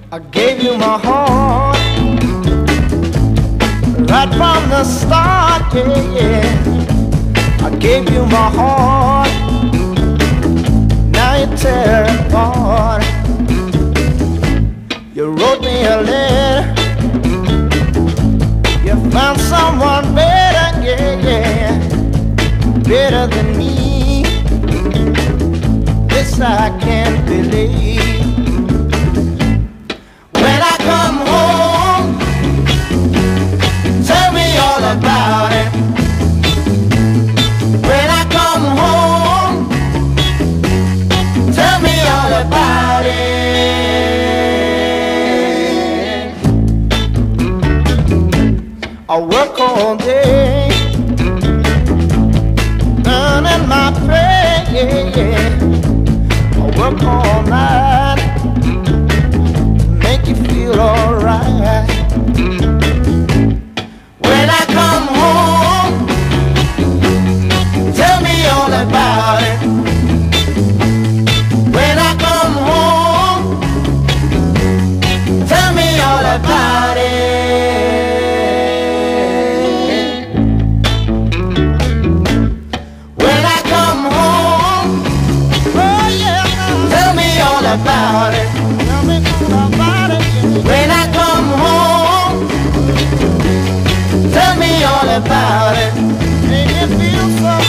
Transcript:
I gave you my heart right from the start, yeah, yeah. I gave you my heart, now you tear it apart. You wrote me a letter, you found someone better, yeah, yeah, better than me. This I can't believe. When I come home, tell me all about it. When I come home, tell me all about it. I work all day, earning my pay, yeah, yeah. I work all night, make you feel alright. When I come home, tell me all about it. When I come home, tell me all about it. When I come home, oh yeah, tell me all about it. Tell me all about it. When I come home, tell me all about it. Make me feel so